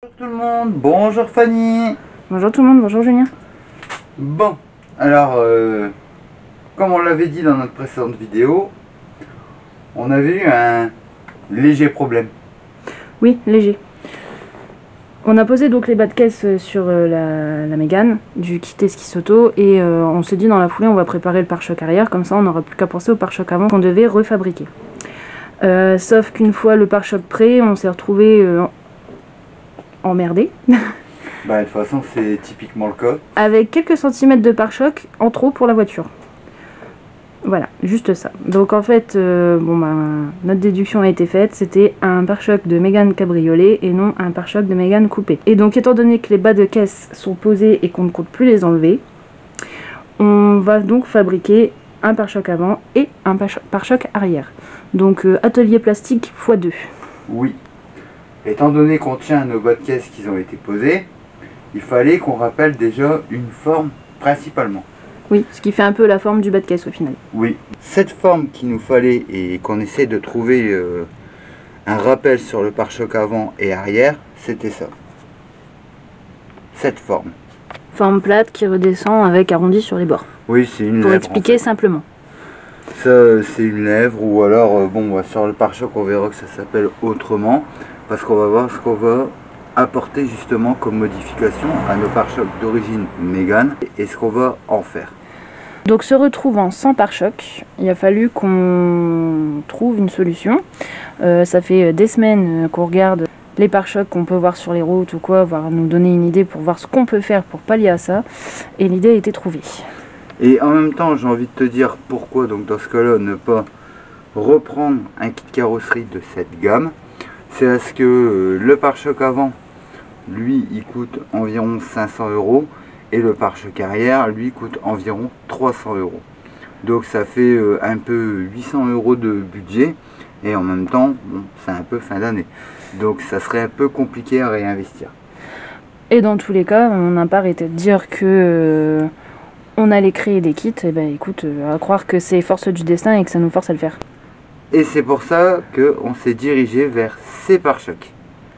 Bonjour tout le monde, bonjour Fanny. Bonjour tout le monde, bonjour Julien. Bon, alors, comme on l'avait dit dans notre précédente vidéo, on avait eu un léger problème. Oui, léger. On a posé donc les bas de caisse sur la Mégane du kit Esquisse Auto et on s'est dit dans la foulée on va préparer le pare-choc arrière, comme ça on n'aura plus qu'à penser au pare-choc avant qu'on devait refabriquer. Sauf qu'une fois le pare-choc prêt, on s'est retrouvé emmerdé. Bah de toute façon c'est typiquement le cas. Avec quelques centimètres de pare-choc en trop pour la voiture. Voilà, juste ça. Donc en fait, notre déduction a été faite, c'était un pare-choc de Mégane cabriolet et non un pare-choc de Mégane coupé. Et donc étant donné que les bas de caisse sont posés et qu'on ne compte plus les enlever, on va donc fabriquer un pare-choc avant et un pare-choc arrière. Donc atelier plastique x2. Oui. Étant donné qu'on tient à nos bas de caisse qui ont été posés, il fallait qu'on rappelle déjà une forme principalement. Oui, ce qui fait un peu la forme du bas de caisse au final. Oui. Cette forme qu'il nous fallait et qu'on essaie de trouver un rappel sur le pare-choc avant et arrière, c'était ça. Cette forme. Forme plate qui redescend avec arrondi sur les bords. Oui, c'est une lèvre. Pour expliquer simplement. Ça, c'est une lèvre ou alors, sur le pare-choc, on verra que ça s'appelle autrement. Parce qu'on va voir ce qu'on va apporter justement comme modification à nos pare-chocs d'origine Mégane et ce qu'on va en faire. Donc se retrouvant sans pare-choc, il a fallu qu'on trouve une solution. Ça fait des semaines qu'on regarde les pare-chocs qu'on peut voir sur les routes ou quoi, voire nous donner une idée pour voir ce qu'on peut faire pour pallier à ça. Et l'idée a été trouvée. Et en même temps, j'ai envie de te dire pourquoi, donc dans ce cas-là, ne pas reprendre un kit carrosserie de cette gamme. C'est parce que le pare-choc avant, lui, il coûte environ 500 € et le pare-choc arrière, lui, coûte environ 300 €. Donc ça fait un peu 800 € de budget et en même temps, c'est un peu fin d'année. Donc ça serait un peu compliqué à réinvestir. Et dans tous les cas, on n'a pas arrêté de dire que on allait créer des kits. Et ben écoute, à croire que c'est force du destin et que ça nous force à le faire. Et c'est pour ça qu'on s'est dirigé vers ces pare-chocs.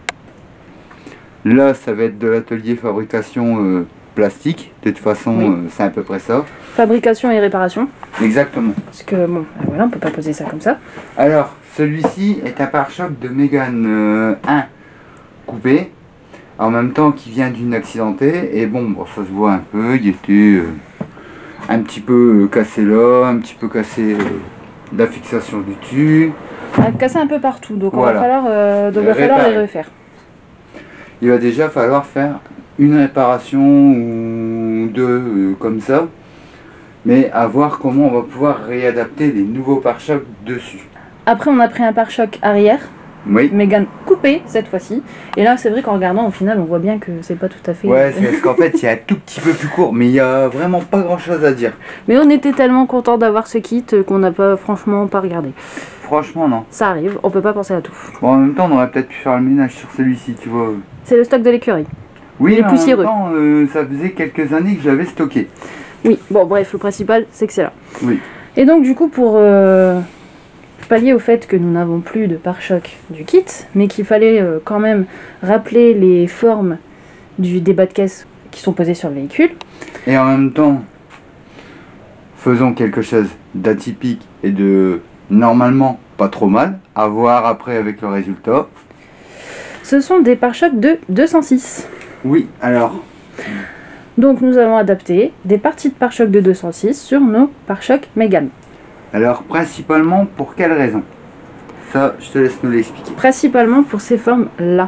Là, ça va être de l'atelier fabrication plastique. De toute façon, Oui. c'est à peu près ça. Fabrication et réparation. Exactement. Parce que bon, voilà, on peut pas poser ça comme ça. Alors, celui-ci est un pare-choc de Mégane 1 coupé. En même temps, qui vient d'une accidentée. Et bon, ça se voit un peu. Il était un petit peu cassé là, un petit peu cassé la fixation du dessus. On a cassé un peu partout, donc Voilà. il va falloir les refaire. Il va déjà falloir faire une réparation ou deux comme ça, mais à voir comment on va pouvoir réadapter les nouveaux pare-chocs dessus. Après, on a pris un pare-choc arrière, Oui. Mégane coupé cette fois-ci. Et là, c'est vrai qu'en regardant au final, on voit bien que c'est pas tout à fait. Ouais, c'est parce qu'en fait, c'est un tout petit peu plus court, mais il n'y a vraiment pas grand-chose à dire. Mais on était tellement contents d'avoir ce kit qu'on n'a pas, franchement, pas regardé. Franchement, non. Ça arrive, on peut pas penser à tout. Bon, en même temps, on aurait peut-être pu faire le ménage sur celui-ci, tu vois. C'est le stock de l'écurie. Oui, Il est mais en même poussiéreux. temps, ça faisait quelques années que j'avais stocké. Oui, bon, bref, le principal, c'est que c'est là. Oui. Et donc, du coup, pour pallier au fait que nous n'avons plus de pare-choc du kit, mais qu'il fallait quand même rappeler les formes des bas de caisse qui sont posés sur le véhicule. Et en même temps, faisons quelque chose d'atypique et de normalement pas trop mal, à voir après avec le résultat. Ce sont des pare-chocs de 206. Oui, alors, Donc nous allons adapter des parties de pare-choc de 206 sur nos pare-chocs Mégane. principalement pour quelle raison? Ça, je te laisse nous l'expliquer. Principalement pour ces formes-là.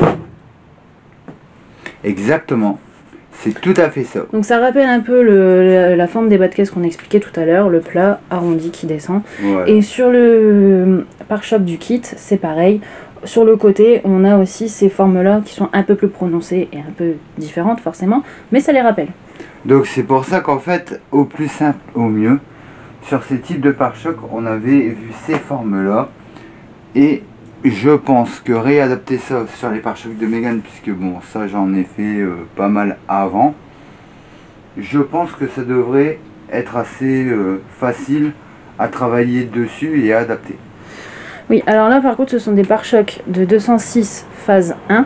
Exactement, c'est tout à fait ça. Donc ça rappelle un peu la forme des bas de caisse qu'on expliquait tout à l'heure, le plat arrondi qui descend. Voilà. Et sur le pare-choc du kit, c'est pareil. Sur le côté, on a aussi ces formes-là qui sont un peu plus prononcées et un peu différentes forcément, mais ça les rappelle. Donc c'est pour ça qu'en fait, au plus simple, au mieux, sur ces types de pare-choc, on avait vu ces formes-là. Et je pense que réadapter ça sur les pare-chocs de Mégane, puisque bon, ça j'en ai fait pas mal avant, je pense que ça devrait être assez facile à travailler dessus et à adapter. Oui, alors là par contre ce sont des pare-chocs de 206 phase 1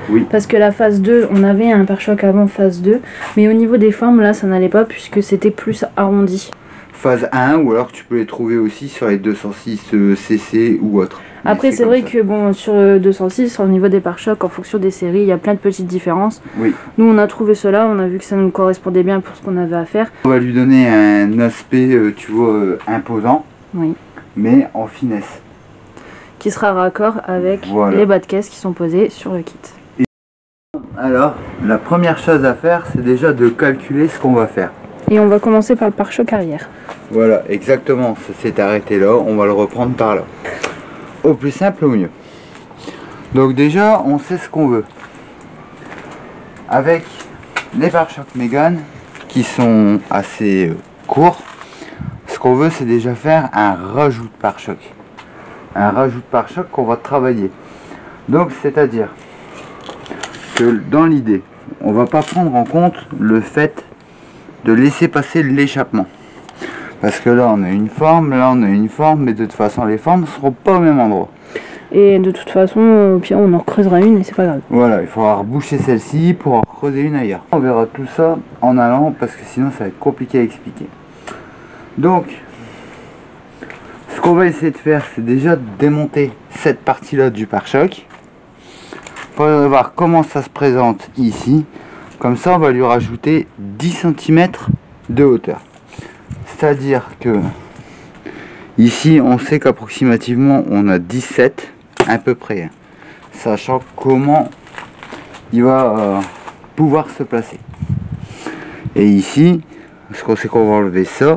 Oui. Parce que la phase 2, on avait un pare-choc avant phase 2, mais au niveau des formes, là, ça n'allait pas puisque c'était plus arrondi. Phase 1, ou alors tu peux les trouver aussi sur les 206 CC ou autre. Après, c'est vrai que bon, sur 206, au niveau des pare-chocs, en fonction des séries, il y a plein de petites différences. Oui. Nous, on a trouvé cela, on a vu que ça nous correspondait bien pour ce qu'on avait à faire. On va lui donner un aspect, tu vois, imposant, Oui. mais en finesse. Qui sera raccord avec Voilà. les bas de caisse qui sont posés sur le kit. Alors, la première chose à faire, c'est déjà de calculer ce qu'on va faire. Et on va commencer par le pare-choc arrière. Voilà, exactement, ça s'est arrêté là, on va le reprendre par là. Au plus simple, au mieux. Donc déjà, on sait ce qu'on veut. Avec les pare-chocs Mégane, qui sont assez courts, ce qu'on veut, c'est déjà faire un rajout de pare-choc. Un rajout de pare-choc qu'on va travailler. Donc, c'est-à-dire que dans l'idée, on va pas prendre en compte le fait de laisser passer l'échappement. Parce que là on a une forme, là on a une forme, mais de toute façon les formes ne seront pas au même endroit. Et de toute façon, au pire on en creusera une et c'est pas grave. Voilà, il faudra reboucher celle-ci pour en creuser une ailleurs. On verra tout ça en allant parce que sinon ça va être compliqué à expliquer. Donc, ce qu'on va essayer de faire, c'est déjà de démonter cette partie-là du pare-choc. Pour voir comment ça se présente ici. Comme ça on va lui rajouter 10 cm de hauteur. C'est-à-dire que ici on sait qu'approximativement on a 17 à peu près, sachant comment il va pouvoir se placer. Et ici, parce qu'on sait qu'on va enlever ça,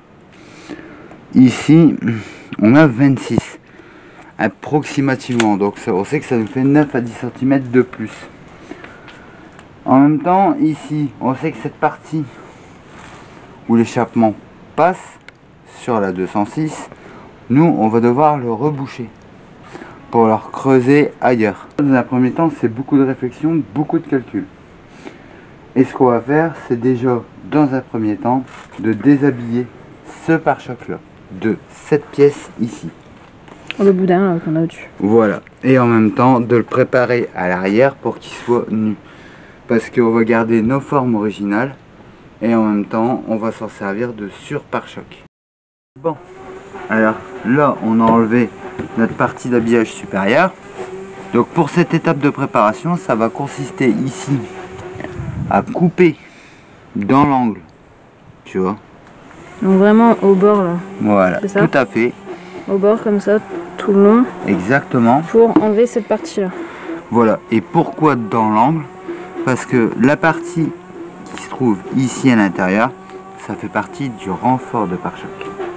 ici on a 26 approximativement, donc on sait que ça nous fait 9 à 10 cm de plus. En même temps, ici on sait que cette partie où l'échappement passe sur la 206, nous on va devoir le reboucher pour le creuser ailleurs. Dans un premier temps, c'est beaucoup de réflexion, beaucoup de calcul. Et ce qu'on va faire, c'est déjà dans un premier temps de déshabiller ce pare-choc là de cette pièce ici. Le boudin qu'on a au-dessus. Voilà. Et en même temps de le préparer à l'arrière pour qu'il soit nu. Parce qu'on va garder nos formes originales. Et en même temps, on va s'en servir de sur-pare-choc. Bon, alors là, on a enlevé notre partie d'habillage supérieur. Donc pour cette étape de préparation, ça va consister ici à couper dans l'angle, tu vois. Donc vraiment au bord là. Voilà, C'est ça ? tout à fait. Au bord comme ça, tout le long. Exactement. Pour enlever cette partie là. Voilà, et pourquoi dans l'angle? Parce que la partie qui se trouve ici à l'intérieur, ça fait partie du renfort de pare-choc.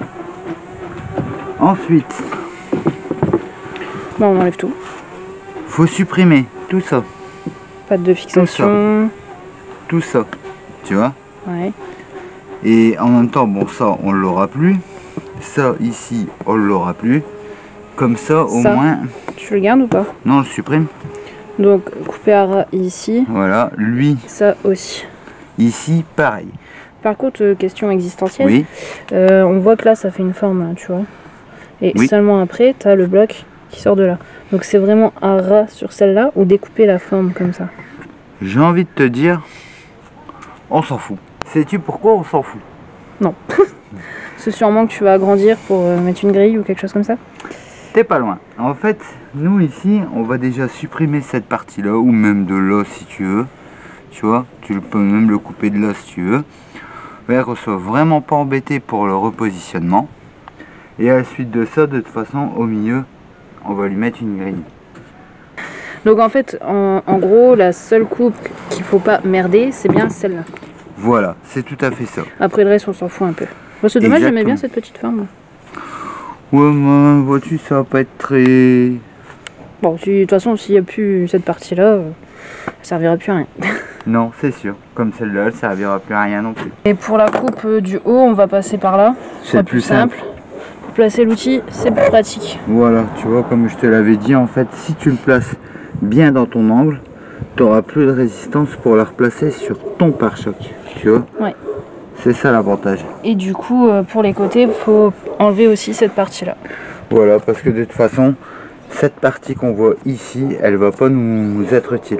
Ensuite, bon, on enlève tout. faut supprimer tout ça, Patte de fixation. tout ça, tu vois. Ouais. Et en même temps, bon, ça on l'aura plus, ça ici on l'aura plus. Comme ça, au moins. Tu le gardes ou pas? Non, on le supprime. Donc couper à ras ici. Voilà, lui. Ça aussi. Ici, pareil. Par contre, question existentielle. Oui. On voit que là, ça fait une forme, là, tu vois. Et oui. Seulement après, tu as le bloc qui sort de là. Donc c'est vraiment à ras sur celle-là ou découper la forme comme ça? J'ai envie de te dire, on s'en fout. Sais-tu pourquoi on s'en fout? Non. C'est sûrement que tu vas agrandir pour mettre une grille ou quelque chose comme ça? T'es pas loin. En fait, nous ici, on va déjà supprimer cette partie-là, ou même de là si tu veux. Tu vois, tu peux même le couper de là si tu veux. Pour qu'on soit vraiment pas embêté pour le repositionnement. Et à la suite de ça, de toute façon, au milieu, on va lui mettre une grille. Donc en fait, en gros, la seule coupe qu'il faut pas merder, c'est bien celle-là. Voilà, c'est tout à fait ça. Après le reste, on s'en fout un peu. Bon, c'est dommage, j'aimais bien cette petite forme. Ouais, moi, vois-tu, ça va pas être très... Bon, de toute façon, s'il n'y a plus cette partie-là, ça servira plus à rien. Non, c'est sûr. Comme celle-là, elle servira plus à rien non plus. Et pour la coupe du haut, on va passer par là. C'est plus simple. Pour placer l'outil, c'est plus pratique. Voilà, tu vois, comme je te l'avais dit, en fait, si tu le places bien dans ton angle, tu n'auras plus de résistance pour la replacer sur ton pare-choc. Tu vois? Ouais. C'est ça l'avantage. Et du coup, pour les côtés, il faut enlever aussi cette partie-là. Voilà, parce que de toute façon, cette partie qu'on voit ici, elle va pas nous être utile.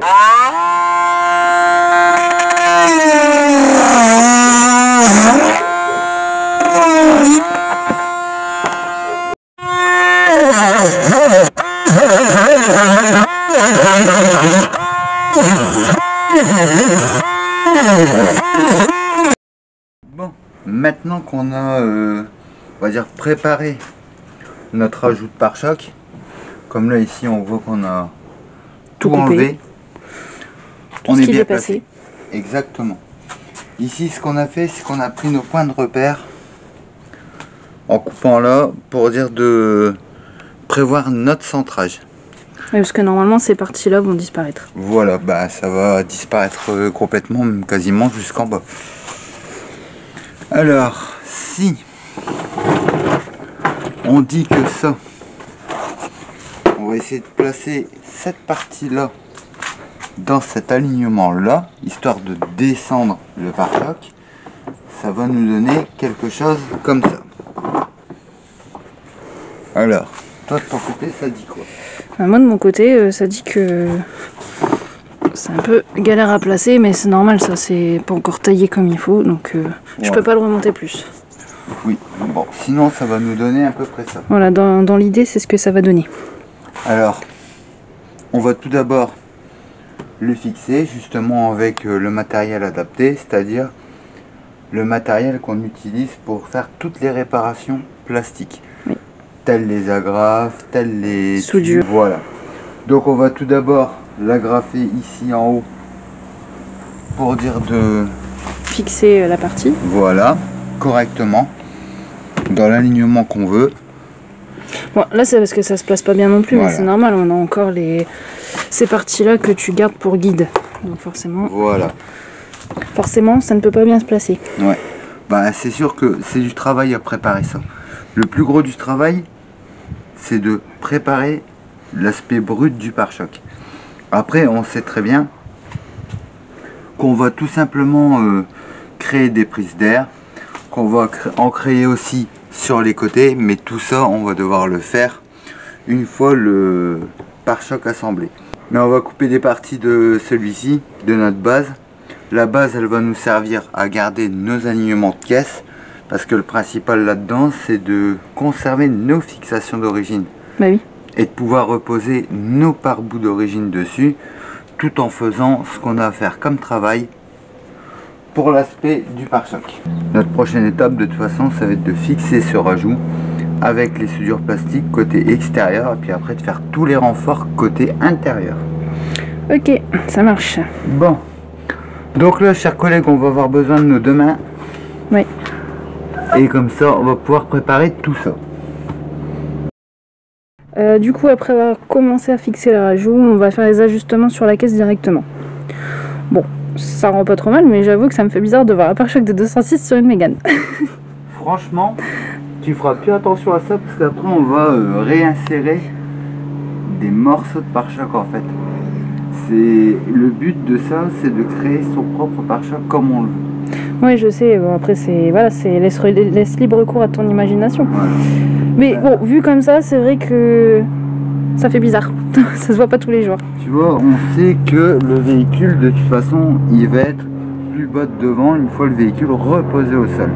Bon, maintenant qu'on a, on va dire, préparé notre ajout de pare-choc, comme là ici on voit qu'on a tout enlevé, on est bien placé. Exactement. Ici ce qu'on a fait, c'est qu'on a pris nos points de repère en coupant là pour dire de prévoir notre centrage. Oui, parce que normalement ces parties-là vont disparaître. Voilà, bah ça va disparaître complètement, même quasiment jusqu'en bas. Alors, si on dit que ça, on va essayer de placer cette partie-là dans cet alignement-là, histoire de descendre le pare-choc, ça va nous donner quelque chose comme ça. Alors, toi de ton côté, ça dit quoi? Moi de mon côté, ça dit que c'est un peu galère à placer, mais c'est normal, ça c'est pas encore taillé comme il faut, donc je peux pas le remonter plus. Oui, bon, sinon ça va nous donner à peu près ça. Voilà, dans l'idée c'est ce que ça va donner. Alors, on va tout d'abord le fixer justement avec le matériel adapté, c'est-à-dire le matériel qu'on utilise pour faire toutes les réparations plastiques. Oui. Telles les agrafes, telles les soudures. Voilà. Donc on va tout d'abord l'agrafer ici en haut pour dire de fixer la partie. Voilà, correctement, dans l'alignement qu'on veut. Bon, là c'est parce que ça se place pas bien non plus, voilà. Mais c'est normal, on a encore ces parties-là que tu gardes pour guide. Donc forcément, voilà. Forcément, ça ne peut pas bien se placer. Ouais. Bah, c'est sûr que c'est du travail à préparer ça. Le plus gros du travail, c'est de préparer l'aspect brut du pare-choc. Après, on sait très bien qu'on va tout simplement créer des prises d'air, qu'on va en créer aussi sur les côtés, mais tout ça, on va devoir le faire une fois le pare-choc assemblé. Mais on va couper des parties de celui-ci, de notre base. La base, elle va nous servir à garder nos alignements de caisse, parce que le principal là-dedans, c'est de conserver nos fixations d'origine. Bah oui. Et de pouvoir reposer nos pare-bouts d'origine dessus, tout en faisant ce qu'on a à faire comme travail pour l'aspect du pare-choc. Notre prochaine étape, de toute façon, ça va être de fixer ce rajout avec les soudures plastiques côté extérieur, et puis après de faire tous les renforts côté intérieur. Ok, ça marche. Bon, donc là, chers collègues, on va avoir besoin de nos deux mains. Oui. Et comme ça, on va pouvoir préparer tout ça. Du coup, après avoir commencé à fixer le rajout, on va faire les ajustements sur la caisse directement. Bon, ça rend pas trop mal, mais j'avoue que ça me fait bizarre de voir un pare-choc de 206 sur une Mégane. Franchement, tu feras plus attention à ça, parce qu'après on va réinsérer des morceaux de pare-choc en fait. Le but de ça, c'est de créer son propre pare-choc comme on le veut. Oui, je sais. Bon, après, laisse libre cours à ton imagination. Voilà. Mais bon, vu comme ça, c'est vrai que ça fait bizarre. Ça se voit pas tous les jours. Tu vois, on sait que le véhicule, de toute façon, il va être plus bas de devant une fois le véhicule reposé au sol.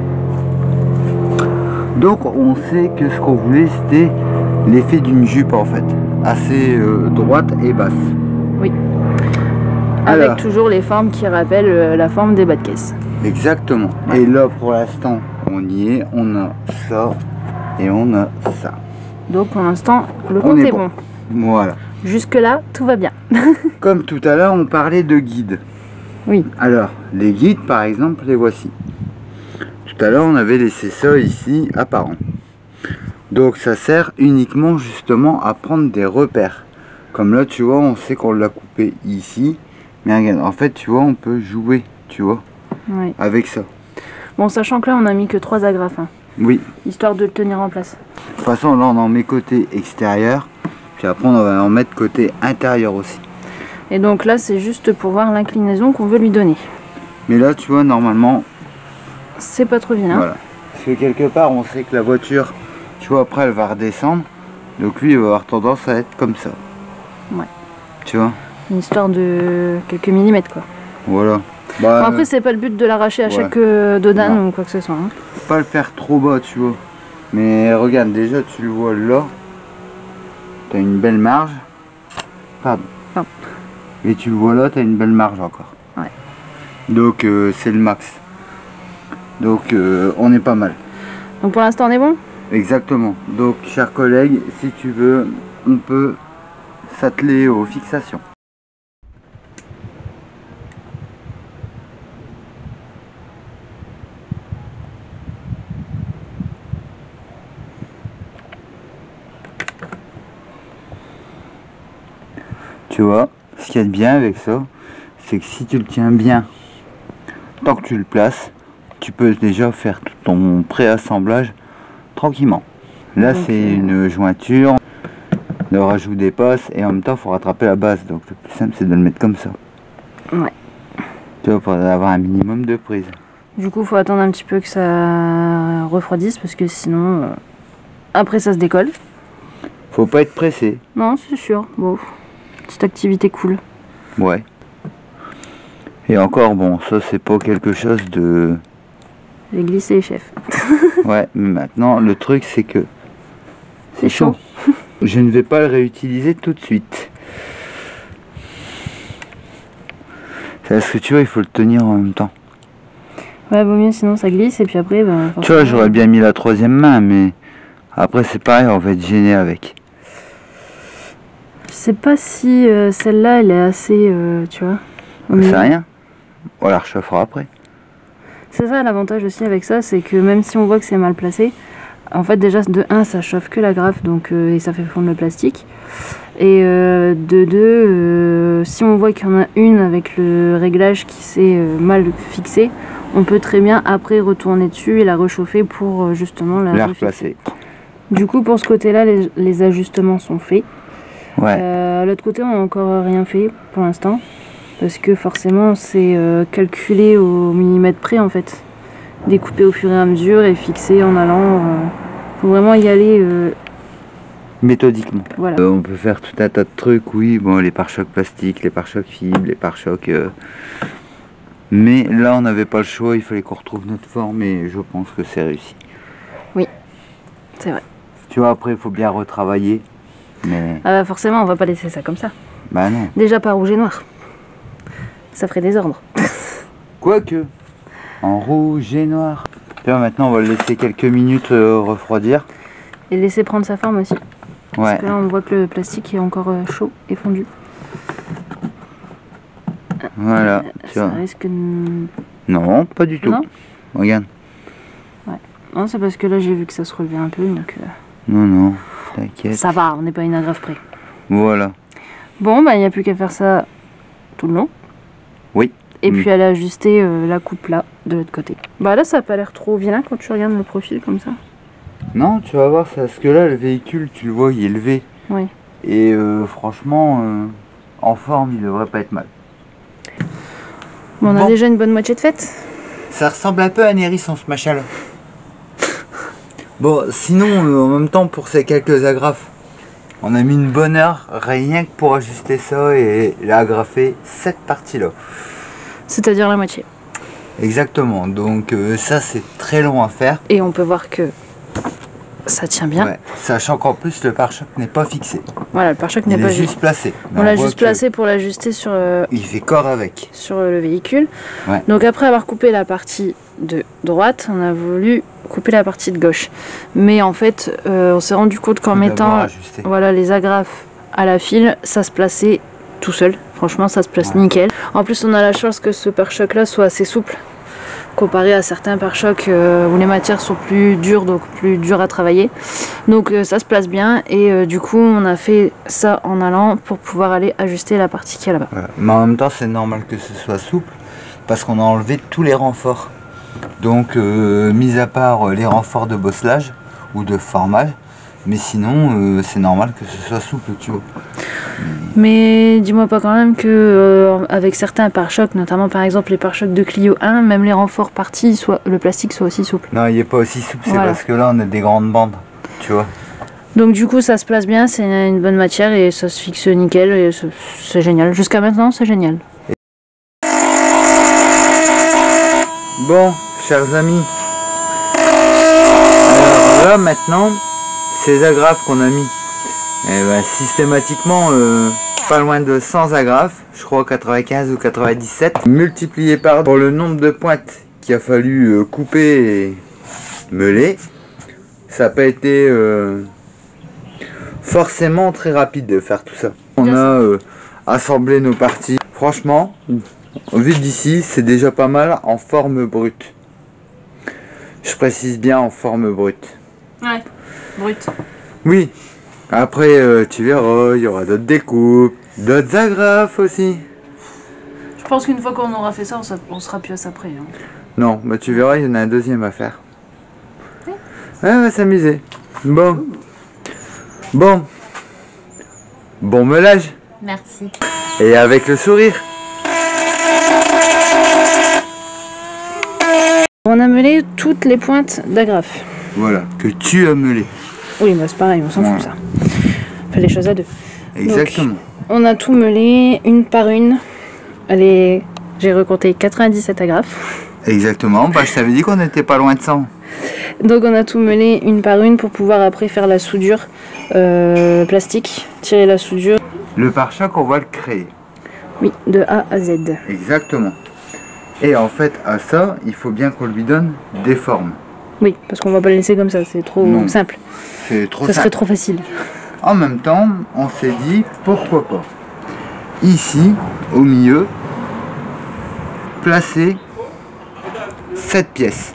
Donc, on sait que ce qu'on voulait, c'était l'effet d'une jupe en fait, assez droite et basse. Oui. Avec toujours les formes qui rappellent la forme des bas de caisse. Exactement. Ouais. Et là, pour l'instant, on y est. On a ça et on a ça. Donc, pour l'instant, le compte est bon. Voilà. Jusque-là, tout va bien. Comme tout à l'heure, on parlait de guides. Oui. Alors, les guides, par exemple, les voici. Tout à l'heure, on avait laissé ça ici, apparent. Donc, ça sert uniquement, justement, à prendre des repères. Comme là, tu vois, on sait qu'on l'a coupé ici. Mais regarde, en fait, tu vois, on peut jouer, tu vois, oui, avec ça. Bon, sachant que là, on a mis que 3 agrafes. Hein, oui. Histoire de le tenir en place. De toute façon, là, on en met côté extérieur. Puis après, on va en mettre côté intérieur aussi. Et donc là, c'est juste pour voir l'inclinaison qu'on veut lui donner. Mais là, tu vois, normalement... c'est pas trop vilain. Voilà. Parce que quelque part, on sait que la voiture, tu vois, après, elle va redescendre. Donc lui il va avoir tendance à être comme ça. Ouais. Tu vois? Une histoire de quelques millimètres quoi. Voilà. Bon, après c'est pas le but de l'arracher à chaque dodane ou quoi que ce soit. Hein. Faut pas le faire trop bas, tu vois. Mais regarde, déjà tu le vois là. T'as une belle marge. Pardon. Et tu le vois là, t'as une belle marge encore. Ouais. Donc c'est le max. Donc on est pas mal. Donc pour l'instant on est bon? Exactement. Donc chers collègues, si tu veux, on peut s'atteler aux fixations. Tu vois, ce qu'il y a de bien avec ça, c'est que si tu le tiens bien, tant que tu le places, tu peux déjà faire tout ton préassemblage tranquillement. Là c'est une jointure, le rajout des passes et en même temps il faut rattraper la base. Donc le plus simple c'est de le mettre comme ça. Ouais. Tu vois, pour avoir un minimum de prise. Du coup il faut attendre un petit peu que ça refroidisse parce que sinon après ça se décolle. Faut pas être pressé. Non c'est sûr, bon. Petite activité cool. Ouais. Et encore bon, ça c'est pas quelque chose de... J'ai glissé les chefs. Ouais, mais maintenant le truc c'est que c'est chaud. Je ne vais pas le réutiliser tout de suite. Parce que tu vois, il faut le tenir en même temps. Ouais, vaut mieux sinon ça glisse et puis après... Ben, tu vois, j'aurais bien mis la troisième main, mais après c'est pareil, on va être gêné avec. Je sais pas si celle-là elle est assez, tu vois. C'est rien. On la réchauffera après. C'est ça l'avantage aussi avec ça, c'est que même si on voit que c'est mal placé, en fait déjà de 1 ça chauffe que l'agrafe donc et ça fait fondre le plastique. Et de 2, si on voit qu'il y en a une avec le réglage qui s'est mal fixé, on peut très bien après retourner dessus et la réchauffer pour justement la replacer. Du coup pour ce côté-là les ajustements sont faits. Ouais. L'autre côté on n'a encore rien fait pour l'instant. Parce que forcément c'est calculé au millimètre près en fait. Découpé au fur et à mesure et fixé en allant. Faut vraiment y aller méthodiquement. Voilà. On peut faire tout un tas de trucs, oui, bon les pare-chocs plastiques, les pare-chocs fibres, les pare-chocs... Mais là on n'avait pas le choix, il fallait qu'on retrouve notre forme et je pense que c'est réussi. Oui, c'est vrai. Tu vois, après il faut bien retravailler. Mais... Ah bah forcément on va pas laisser ça comme ça. Bah non. Déjà pas rouge et noir. Ça ferait désordre. Quoique, en rouge et noir. Tu vois, maintenant on va le laisser quelques minutes refroidir. Et laisser prendre sa forme aussi. Ouais. Parce que là on voit que le plastique est encore chaud et fondu. Voilà. Ça risque de... Non, pas du tout. Non. Regarde. Ouais. Non, c'est parce que là j'ai vu que ça se relevait un peu donc... Non, non, t'inquiète. Ça va, on n'est pas une agrafe près. Voilà. Bon, bah il n'y a plus qu'à faire ça tout le long. Oui. Et puis aller ajuster la coupe là, de l'autre côté. Bah là ça a pas l'air trop vilain quand tu regardes le profil comme ça. Non, tu vas voir, c'est parce que là le véhicule, tu le vois, il est levé. Oui. Et franchement, en forme, il devrait pas être mal. Bon, on a déjà une bonne moitié de faite. Ça ressemble un peu à un hérisson ce machin là. Bon, sinon, en même temps, pour ces quelques agrafes, on a mis une bonne heure rien que pour ajuster ça et agrafer cette partie-là. C'est-à-dire la moitié. Exactement, donc ça c'est très long à faire. Et on peut voir que ça tient bien. Ouais, sachant qu'en plus le pare-choc n'est pas fixé. Voilà, le pare-choc n'est pas juste placé. On l'a juste placé pour l'ajuster sur... il fait corps avec. Sur le véhicule. Ouais. Donc après avoir coupé la partie de droite, on a voulu couper la partie de gauche. Mais en fait, on s'est rendu compte qu'en mettant voilà, les agrafes à la file, ça se plaçait tout seul. Franchement, ça se place nickel. En plus, on a la chance que ce pare-choc là soit assez souple. Comparé à certains pare-chocs où les matières sont plus dures, donc plus dures à travailler. Donc ça se place bien et du coup on a fait ça en allant pour pouvoir aller ajuster la partie qui est là-bas. Voilà. Mais en même temps c'est normal que ce soit souple parce qu'on a enlevé tous les renforts. Donc mis à part les renforts de bosselage ou de formage, mais sinon c'est normal que ce soit souple, tu vois. Mais dis-moi pas quand même que avec certains pare-chocs, notamment par exemple les pare-chocs de Clio 1, même les renforts partis, le plastique soit aussi souple. Non, il n'est pas aussi souple, c'est parce que là on a des grandes bandes, tu vois. Donc du coup ça se place bien, c'est une bonne matière et ça se fixe nickel et c'est génial. Jusqu'à maintenant c'est génial. Bon, chers amis, alors là maintenant, ces agrafes qu'on a mis, eh ben, systématiquement pas loin de 100 agrafes, je crois 95 ou 97, multiplié par pour le nombre de pointes qu'il a fallu couper et meuler, ça n'a pas été forcément très rapide de faire tout ça. On a assemblé nos parties, franchement, vu d'ici, c'est déjà pas mal en forme brute. Je précise bien en forme brute. Ouais, brute. Oui, après tu verras, il y aura d'autres découpes, d'autres agrafes aussi. Je pense qu'une fois qu'on aura fait ça, on sera plus après. Hein. Non, bah tu verras, il y en a un deuxième à faire. Ouais, on va s'amuser. Bon. Bon. Bon meulage. Merci. Et avec le sourire. On a meulé toutes les pointes d'agrafes. Voilà, que tu as meulé. Oui, bah c'est pareil, on s'en fout ça. On fait les choses à deux. Exactement. Donc, on a tout meulé une par une. Allez, j'ai recompté 97 agrafes. Exactement, bah je t'avais dit qu'on n'était pas loin de 100. Donc on a tout meulé une par une pour pouvoir après faire la soudure plastique, tirer la soudure. Le pare-choc, on va le créer. Oui, de A à Z. Exactement. Et en fait, à ça, il faut bien qu'on lui donne des formes. Oui, parce qu'on va pas le laisser comme ça, c'est trop simple. C'est trop Ça simple. serait trop facile. En même temps, on s'est dit, pourquoi pas. Ici, au milieu, placer cette pièce.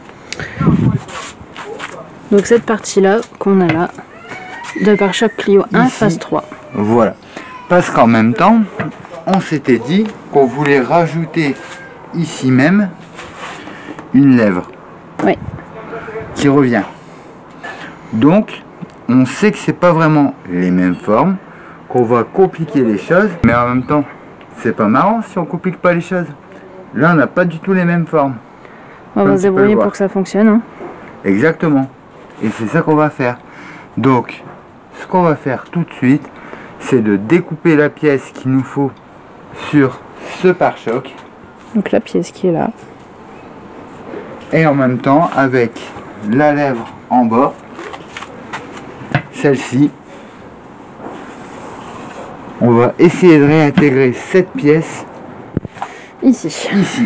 Donc cette partie-là, qu'on a là, de pare-choc Clio 1 Ici. phase 3. Voilà. Parce qu'en même temps, on s'était dit qu'on voulait rajouter ici même une lèvre. Oui. Qui revient. Donc, on sait que c'est pas vraiment les mêmes formes, qu'on va compliquer les choses, mais en même temps, c'est pas marrant si on complique pas les choses. Là, on n'a pas du tout les mêmes formes. On va se débrouiller pour que ça fonctionne. Hein. Exactement. Et c'est ça qu'on va faire. Donc, ce qu'on va faire tout de suite, c'est de découper la pièce qu'il nous faut sur ce pare-choc. Donc la pièce qui est là. Et en même temps, avec la lèvre en bas, celle-ci, on va essayer de réintégrer cette pièce ici. Ici.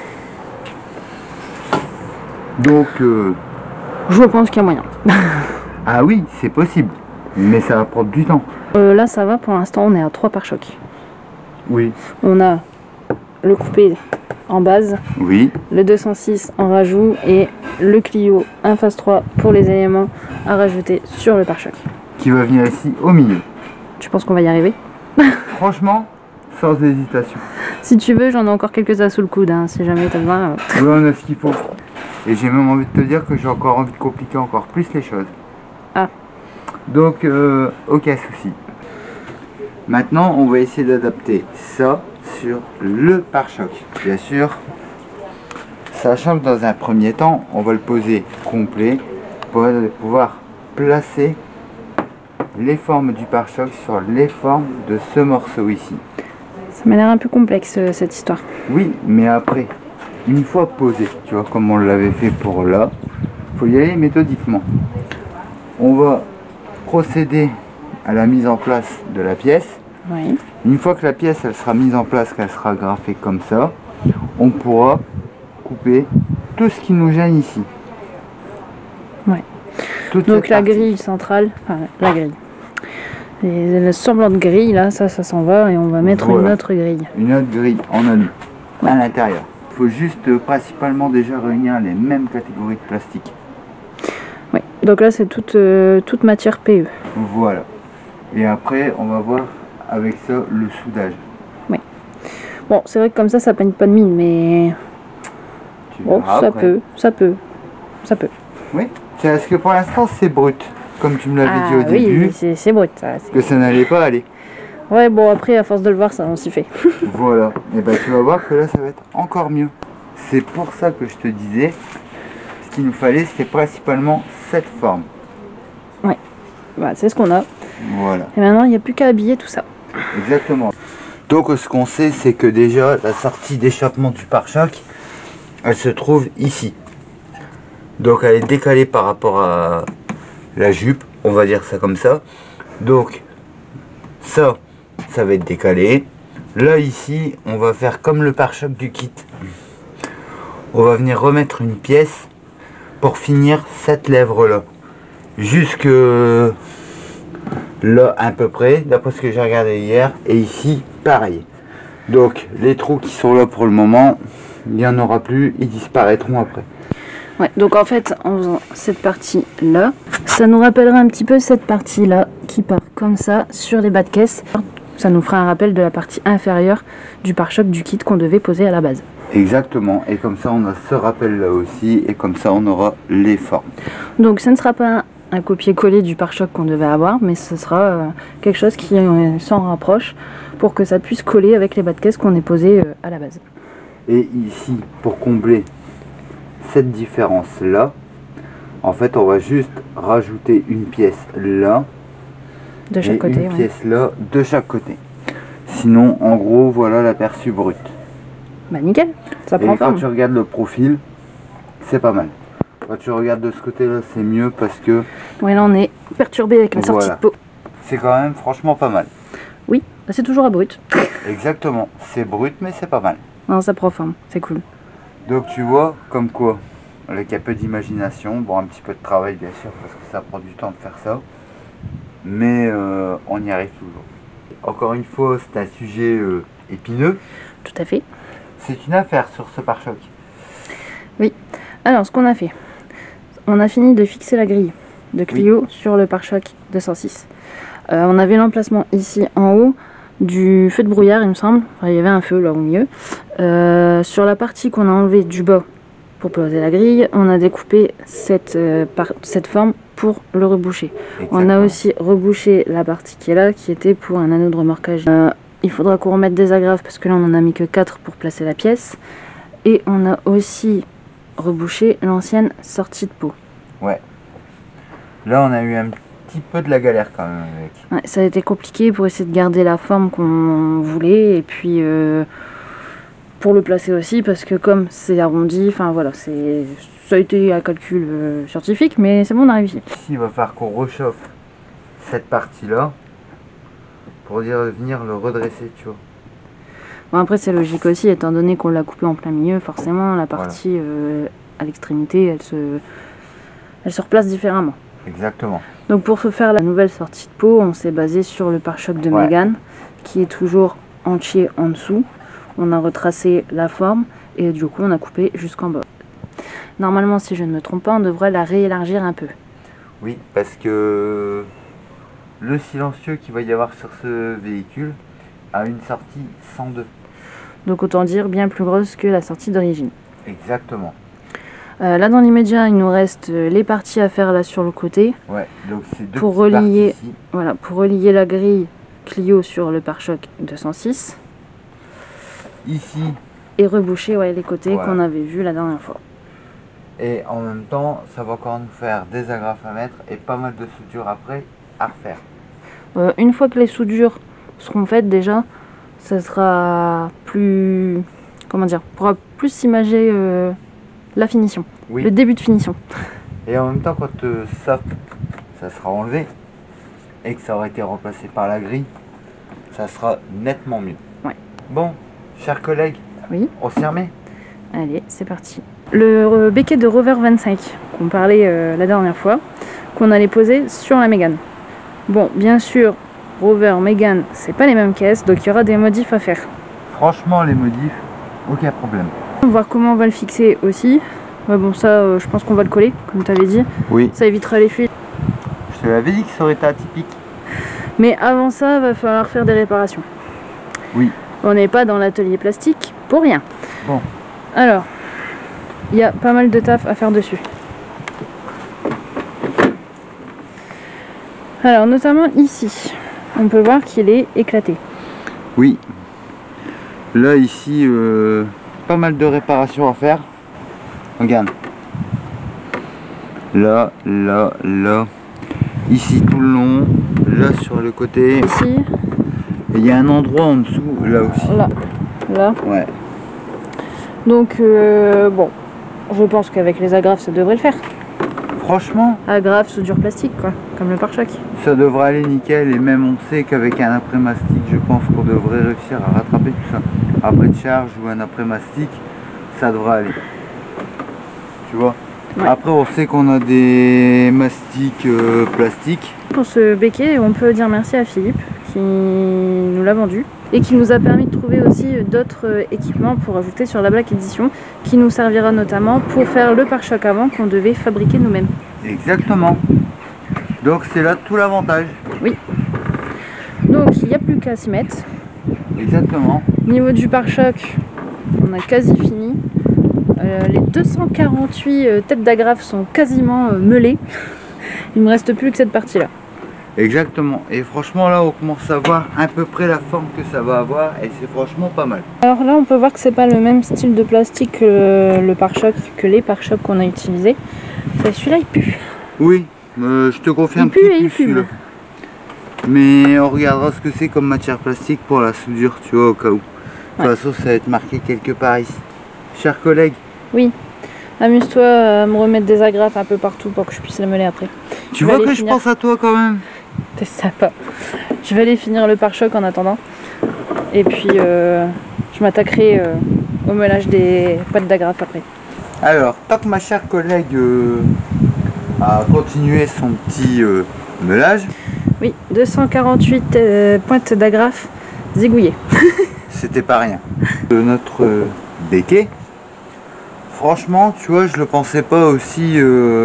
Donc, je pense qu'il y a moyen. ah oui, c'est possible, mais ça va prendre du temps. Là, ça va, pour l'instant, on est à 3 pare-chocs. Oui. On a le coupé en base, Oui. le 206 en rajout et le Clio 1 phase 3 pour les éléments à rajouter sur le pare-choc. Qui va venir ici au milieu. Tu penses qu'on va y arriver? Franchement, sans hésitation. Si tu veux, j'en ai encore quelques-uns sous le coude, hein, si jamais t'as besoin. Oui, on a ce qu'il faut. Et j'ai même envie de te dire que j'ai encore envie de compliquer encore plus les choses. Ah. Donc, aucun souci. Maintenant, on va essayer d'adapter ça sur le pare-choc. Bien sûr, sachant que dans un premier temps, on va le poser complet pour pouvoir placer les formes du pare-choc sur les formes de ce morceau ici. Ça m'a l'air un peu complexe cette histoire. Oui, mais après, une fois posé, tu vois, comme on l'avait fait pour là, il faut y aller méthodiquement. On va procéder à la mise en place de la pièce. Oui. Une fois que la pièce elle sera mise en place, qu'elle sera graffée comme ça, on pourra couper tout ce qui nous gêne ici. Ouais. Donc la grille centrale, enfin la grille. Le semblant de grille là, ça s'en va et on va mettre une autre grille. Une autre grille en alu à l'intérieur. Il faut juste principalement déjà réunir les mêmes catégories de plastique. Oui, donc là c'est toute matière PE. Voilà. Et après on va voir avec ça le soudage. Oui. Bon, c'est vrai que comme ça peigne pas de mine, mais bon, ça peut. Oui, c'est parce que pour l'instant c'est brut, comme tu me l'avais dit au début. Oui, c'est brut ça. Que ça n'allait pas aller. Ouais, bon après à force de le voir, ça on s'y fait. Voilà, et ben tu vas voir que là ça va être encore mieux. C'est pour ça que je te disais, ce qu'il nous fallait c'était principalement cette forme. Ouais. Voilà, c'est ce qu'on a. Voilà. Et maintenant, il n'y a plus qu'à habiller tout ça. Exactement. Donc ce qu'on sait, c'est que déjà la sortie d'échappement du pare-choc, elle se trouve ici. Donc elle est décalée par rapport à la jupe, on va dire ça comme ça. Donc ça va être décalé. Là ici, on va faire comme le pare-choc du kit. On va venir remettre une pièce pour finir cette lèvre là. Jusque là à peu près, d'après ce que j'ai regardé hier. Et ici, pareil. Donc les trous qui sont là pour le moment, il n'y en aura plus, ils disparaîtront après. Ouais, donc en fait, en faisant cette partie-là, ça nous rappellera un petit peu cette partie-là qui part comme ça sur les bas de caisse. Ça nous fera un rappel de la partie inférieure du pare-choc du kit qu'on devait poser à la base. Exactement, et comme ça on a ce rappel là aussi, et comme ça on aura les formes. Donc ce ne sera pas un copier-coller du pare-choc qu'on devait avoir, mais ce sera quelque chose qui s'en rapproche pour que ça puisse coller avec les bas de caisse qu'on est posé à la base. Et ici, pour combler cette différence là, en fait on va juste rajouter une pièce là de chaque côté, une pièce là de chaque côté. Sinon en gros voilà l'aperçu brut. Bah nickel, ça prend et forme. Quand tu regardes le profil, c'est pas mal. Quand tu regardes de ce côté là, c'est mieux parce que ouais, là on est perturbé avec la sortie de peau. C'est quand même franchement pas mal. Oui, bah c'est toujours à brut. Exactement, c'est brut mais c'est pas mal. Non, ça prend forme, c'est cool. Donc tu vois, comme quoi, avec un peu d'imagination, bon un petit peu de travail bien sûr parce que ça prend du temps de faire ça, mais on y arrive toujours. Encore une fois, c'est un sujet épineux. Tout à fait. C'est une affaire sur ce pare-choc. Oui, alors ce qu'on a fait, on a fini de fixer la grille de Clio sur le pare-choc 206. On avait l'emplacement ici en haut du feu de brouillard, il me semble. Enfin, il y avait un feu là au milieu. Sur la partie qu'on a enlevée du bas pour poser la grille, on a découpé cette forme pour le reboucher. Exactement. On a aussi rebouché la partie qui est là, qui était pour un anneau de remorquage. Il faudra qu'on remette des agrafes parce que là on en a mis que 4 pour placer la pièce. Et on a aussi rebouché l'ancienne sortie de peau. Ouais. Là on a eu un petit peu de la galère quand même avec. Ouais, ça a été compliqué pour essayer de garder la forme qu'on voulait et puis pour le placer aussi parce que comme c'est arrondi, enfin voilà, ça a été un calcul scientifique mais c'est bon, on a réussi. Ici il va falloir qu'on réchauffe cette partie là pour venir le redresser, tu vois. Bon, après c'est logique aussi étant donné qu'on l'a coupé en plein milieu, forcément la partie à l'extrémité elle se replace différemment. Exactement. Donc pour se faire la nouvelle sortie de peau, on s'est basé sur le pare-choc de Mégane qui est toujours entier en dessous. On a retracé la forme et du coup on a coupé jusqu'en bas. Normalement, si je ne me trompe pas, on devrait la réélargir un peu. Oui, parce que le silencieux qu'il va y avoir sur ce véhicule a une sortie 102. Donc autant dire bien plus grosse que la sortie d'origine. Exactement. Là dans l'immédiat, il nous reste les parties à faire là sur le côté. Ouais, donc c'est deux pour relier, voilà, pour relier la grille Clio sur le pare-choc 206. Ici. Et reboucher les côtés qu'on avait vu la dernière fois. Et en même temps, ça va encore nous faire des agrafes à mettre et pas mal de soudures après à refaire. Une fois que les soudures seront faites déjà, ça sera plus, comment dire, on pourra plus s'imager la finition, le début de finition. Et en même temps, quand ça sera enlevé et que ça aura été remplacé par la grille, ça sera nettement mieux. Ouais. Bon, chers collègues, on s'y remet. Allez, c'est parti. Le béquet de Rover 25 qu'on parlait la dernière fois, qu'on allait poser sur la Mégane. Bon, bien sûr, Rover, Mégane, c'est pas les mêmes caisses, donc il y aura des modifs à faire. Franchement, les modifs, aucun problème. On va voir comment on va le fixer aussi. Bon, ça, je pense qu'on va le coller, comme tu avais dit. Oui. Ça évitera les fuites. Je te l'avais dit que ça aurait été atypique. Mais avant ça, va falloir faire des réparations. Oui. On n'est pas dans l'atelier plastique pour rien. Bon. Alors, il y a pas mal de taf à faire dessus. Alors, notamment ici, on peut voir qu'il est éclaté. Oui. Là, ici, pas mal de réparations à faire. Regarde. Là, là, là. Ici tout le long, là sur le côté. Ici. Et il y a un endroit en dessous, là aussi. Là. Ouais. Donc bon, je pense qu'avec les agrafes ça devrait le faire. Franchement, Agrafes, soudure plastique quoi, comme le pare-choc. ça devrait aller nickel. Et même on sait qu'avec un après-mastic, je pense qu'on devrait réussir à rattraper tout ça. Après de charge ou un après-mastic, ça devrait aller. Tu vois. Ouais. Après on sait qu'on a des mastiques plastiques. Pour ce béquet, on peut dire merci à Philippe qui nous l'a vendu et qui nous a permis de trouver aussi d'autres équipements pour ajouter sur la Black Edition qui nous servira notamment pour faire le pare-choc avant qu'on devait fabriquer nous-mêmes. Exactement. Donc c'est là tout l'avantage. Oui. Donc il n'y a plus qu'à s'y mettre. Exactement. Niveau du pare-choc, on a quasi fini. Les 248 têtes d'agrafes sont quasiment meulées. Il ne me reste plus que cette partie là. Exactement. Et franchement là on commence à voir à peu près la forme que ça va avoir et c'est franchement pas mal. Alors là on peut voir que c'est pas le même style de plastique que le pare-choc, que les pare-chocs qu'on a utilisés. Celui-là il pue. Oui, je te confirme Il pue et il fume. Mais on regardera ce que c'est comme matière plastique pour la soudure, tu vois, au cas où. De toute façon ça va être marqué quelque part ici. Chers collègues. Oui. Amuse-toi à me remettre des agrafes un peu partout pour que je puisse les meuler après. Tu vois que je pense à toi quand même. T'es sympa. Je vais aller finir le pare-choc en attendant. Et puis je m'attaquerai au meulage des pattes d'agrafes après. Alors, tant que ma chère collègue a continué son petit meulage. Oui, 248 pointes d'agrafes zigouillées. C'était pas rien. De notre béquet. Franchement, tu vois, je le pensais pas aussi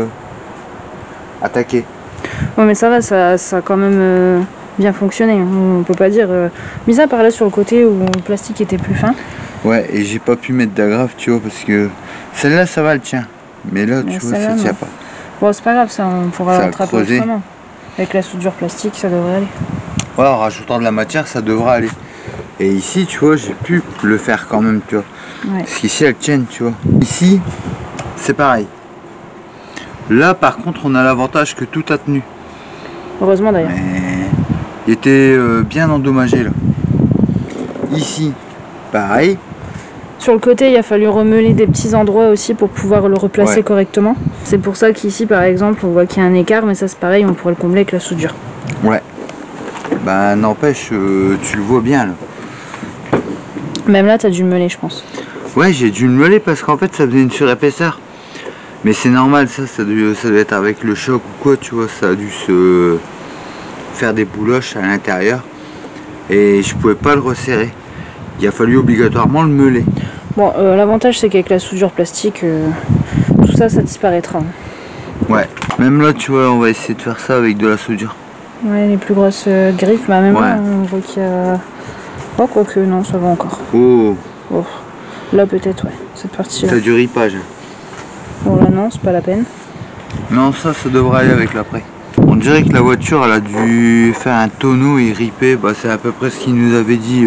attaqué. Bon mais ça va, ça a quand même bien fonctionné. On peut pas dire. Mis à part là sur le côté où le plastique était plus fin. Ouais, et j'ai pas pu mettre d'agrafe, tu vois, parce que celle-là ça va le tien. Mais là, tu vois, ça tient pas. Bon, c'est pas grave, ça on pourra le rattraper autrement. Avec la soudure plastique, ça devrait aller. Ouais, en rajoutant de la matière, ça devrait aller. Et ici, tu vois, j'ai pu le faire quand même, tu vois. Ouais. Parce qu'ici, elles tiennent, tu vois. Ici, c'est pareil. Là, par contre, on a l'avantage que tout a tenu. Heureusement d'ailleurs. Mais il était bien endommagé, là. Ici, pareil. Sur le côté, il a fallu remeuler des petits endroits aussi pour pouvoir le replacer correctement. C'est pour ça qu'ici, par exemple, on voit qu'il y a un écart, mais ça c'est pareil, on pourrait le combler avec la soudure. Ouais. Bah, n'empêche, tu le vois bien, là. Même là, t'as dû le meuler, je pense. Ouais, j'ai dû le meuler parce qu'en fait, ça faisait une surépaisseur. Mais c'est normal, ça doit être avec le choc ou quoi, tu vois, ça a dû se faire des bouloches à l'intérieur. Et je pouvais pas le resserrer. Il a fallu obligatoirement le meuler. Bon, l'avantage c'est qu'avec la soudure plastique, tout ça, ça disparaîtra. Ouais, même là, tu vois, on va essayer de faire ça avec de la soudure. Ouais, les plus grosses griffes, bah même là, on voit qu'il y a... Oh, quoique, non, ça va encore. Oh, Oh. Là, peut-être, ouais, cette partie-là. t'as du ripage. Bon, là, non, c'est pas la peine. Non, ça devrait aller avec l'après. On dirait que la voiture, elle a dû faire un tonneau et riper. Bah, c'est à peu près ce qu'il nous avait dit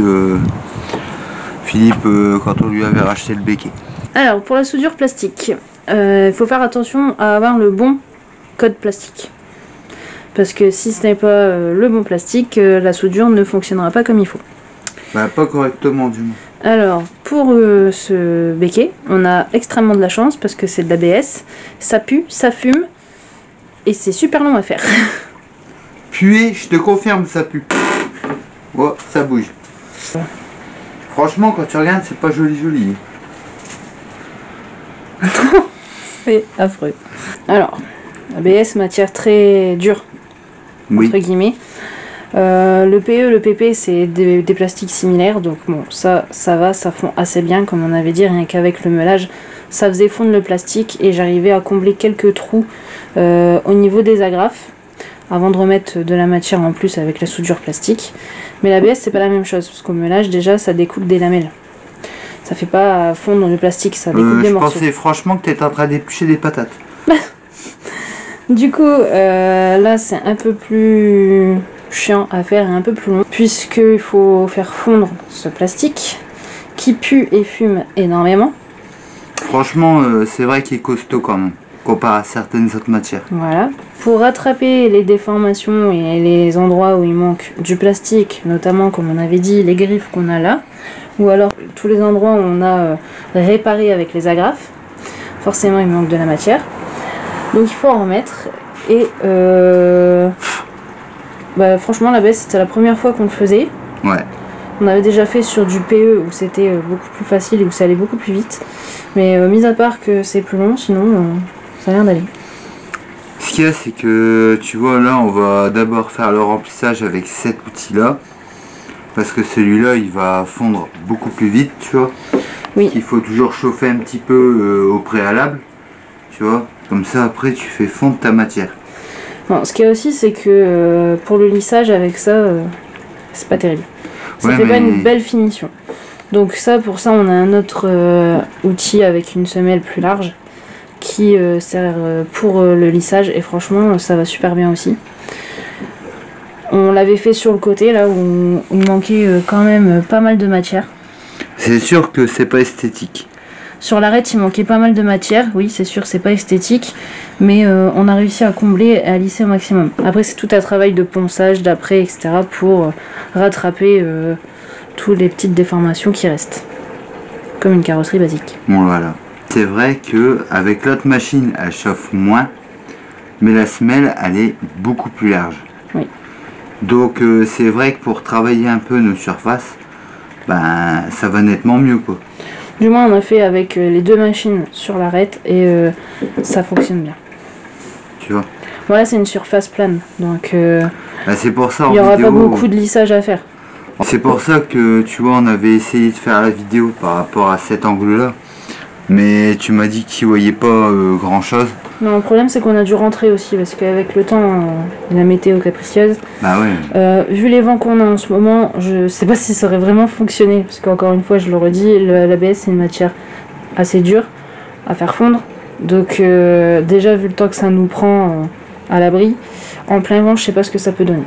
Philippe quand on lui avait racheté le béquet. Alors, pour la soudure plastique, il faut faire attention à avoir le bon code plastique. Parce que si ce n'est pas le bon plastique, la soudure ne fonctionnera pas comme il faut. Bah, pas correctement du moins. Alors, pour ce béquet, on a extrêmement de la chance parce que c'est de l'ABS. Ça pue, ça fume et c'est super long à faire. Puer, je te confirme, ça pue. Oh, ça bouge. Franchement, quand tu regardes, c'est pas joli. C'est affreux. Alors, ABS, matière très dure, entre guillemets. Le PE, le PP, c'est des plastiques similaires, donc bon, ça va, ça fond assez bien, comme on avait dit, rien qu'avec le meulage, ça faisait fondre le plastique et j'arrivais à combler quelques trous au niveau des agrafes, avant de remettre de la matière en plus avec la soudure plastique. Mais l'ABS, c'est pas la même chose, parce qu'au meulage, déjà, ça découpe des lamelles. Ça fait pas fondre le plastique, ça découpe des morceaux. Je pensais franchement que tu étais en train d'éplucher des patates. Du coup, là, c'est un peu plus chiant à faire et un peu plus long, puisqu'il faut faire fondre ce plastique qui pue et fume énormément. Franchement, c'est vrai qu'il est costaud quand même. comparé à certaines autres matières. Voilà. Pour rattraper les déformations et les endroits où il manque du plastique, notamment comme on avait dit, les griffes qu'on a là, ou alors tous les endroits où on a réparé avec les agrafes, forcément il manque de la matière. Donc il faut en remettre. Et franchement la baisse c'était la première fois qu'on le faisait. Ouais. On avait déjà fait sur du PE où c'était beaucoup plus facile et où ça allait beaucoup plus vite. Mais mis à part que c'est plus long, sinon ça a l'air d'aller. Ce qu'il y a, c'est que tu vois là, on va d'abord faire le remplissage avec cet outil-là. Parce que celui-là, il va fondre beaucoup plus vite, tu vois. Oui. Il faut toujours chauffer un petit peu au préalable, tu vois. Comme ça, après, tu fais fondre ta matière. Bon, ce qu'il y a aussi, c'est que pour le lissage avec ça, c'est pas terrible. Ça fait pas une belle finition. Donc ça, pour ça, on a un autre outil avec une semelle plus large qui sert pour le lissage et franchement, ça va super bien aussi. On l'avait fait sur le côté, là où il manquait quand même pas mal de matière. C'est sûr que c'est pas esthétique. Sur l'arête, il manquait pas mal de matière. Oui, c'est sûr, c'est pas esthétique. Mais on a réussi à combler et à lisser au maximum. Après, c'est tout un travail de ponçage, d'après, etc. pour rattraper toutes les petites déformations qui restent. Comme une carrosserie basique. Bon, voilà. C'est vrai que avec l'autre machine, elle chauffe moins. Mais la semelle, elle est beaucoup plus large. Oui. Donc c'est vrai que pour travailler un peu nos surfaces, ben ça va nettement mieux quoi. Du moins on a fait avec les deux machines sur l'arête et ça fonctionne bien. Tu vois. Voilà, c'est une surface plane, donc c'est pour ça il n'y aura pas beaucoup de lissage à faire. C'est pour ça que tu vois, on avait essayé de faire la vidéo par rapport à cet angle là. Mais tu m'as dit que tu voyais pas grand chose. Non, le problème c'est qu'on a dû rentrer aussi parce qu'avec le temps, la météo capricieuse, bah ouais. Vu les vents qu'on a en ce moment, je sais pas si ça aurait vraiment fonctionné. Parce qu'encore une fois, je le redis, l'ABS c'est une matière assez dure à faire fondre. Donc déjà vu le temps que ça nous prend à l'abri, en plein vent, je sais pas ce que ça peut donner.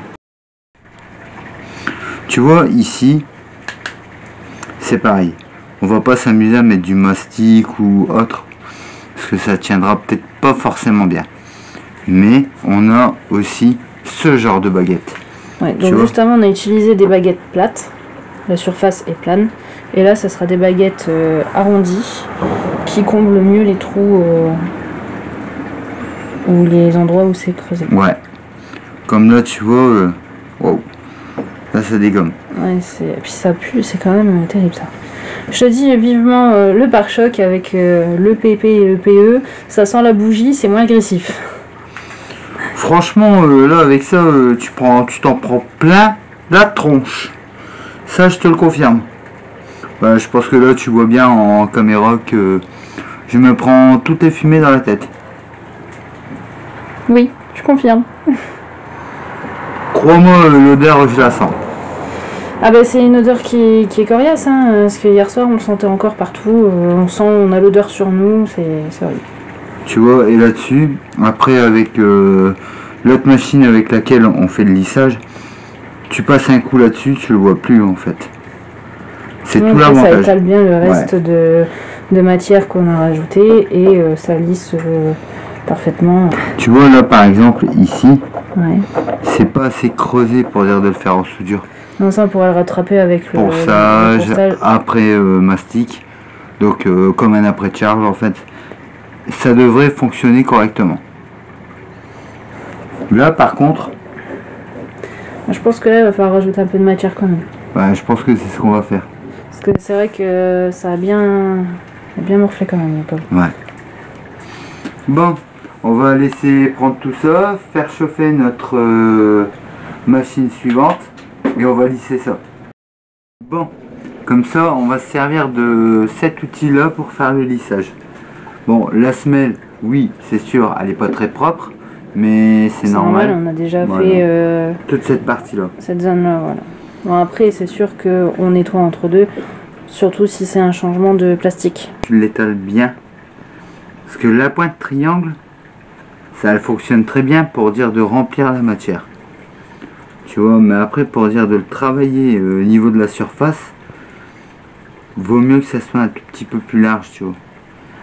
Tu vois, ici, c'est pareil. On va pas s'amuser à mettre du mastic ou autre. Parce que ça tiendra peut-être pas forcément bien. Mais on a aussi ce genre de baguette. Ouais, donc juste avant on a utilisé des baguettes plates. La surface est plane. Et là ça sera des baguettes arrondies qui comblent mieux les trous ou les endroits où c'est creusé. Ouais. Comme là tu vois, wow. Là ça dégomme. Ouais, et puis ça pue, c'est quand même terrible ça. Je te dis vivement le pare-choc avec le PP et le PE, ça sent la bougie, c'est moins agressif. Franchement, là avec ça, tu t'en prends plein la tronche. Ça, je te le confirme. Bah, je pense que là, tu vois bien en caméra que je me prends toutes les fumées dans la tête. Oui, je confirme. Crois-moi, l'odeur, je la sens. Ah bah c'est une odeur qui est coriace, hein, parce que hier soir on le sentait encore partout, on a l'odeur sur nous, c'est horrible. Tu vois, et là-dessus, après avec l'autre machine avec laquelle on fait le lissage, tu passes un coup là-dessus, tu le vois plus en fait. C'est tout l'avantage. Ça étale bien le reste de matière qu'on a rajouté et ça lisse parfaitement. Tu vois là par exemple ici, ouais. C'est pas assez creusé pour dire de le faire en soudure. Non, ça on pourrait le rattraper avec le ponçage, après mastic, donc comme un après charge en fait. Ça devrait fonctionner correctement. Là par contre, je pense que là il va falloir rajouter un peu de matière quand même. Ouais, je pense que c'est ce qu'on va faire. Parce que c'est vrai que ça a bien morflé quand même. Ouais. Bon, on va laisser prendre tout ça, faire chauffer notre machine suivante et on va lisser ça. Bon, comme ça on va se servir de cet outil là pour faire le lissage. Bon, la semelle, oui, c'est sûr, elle est pas très propre, mais c'est normal. On a déjà fait toute cette partie là. Cette zone là, voilà. Bon, après c'est sûr qu'on nettoie entre deux, surtout si c'est un changement de plastique. Tu l'étales bien, parce que la pointe triangle, ça elle fonctionne très bien pour dire de remplir la matière. Tu vois, mais après pour dire de le travailler au niveau de la surface, vaut mieux que ça soit un tout petit peu plus large, tu vois.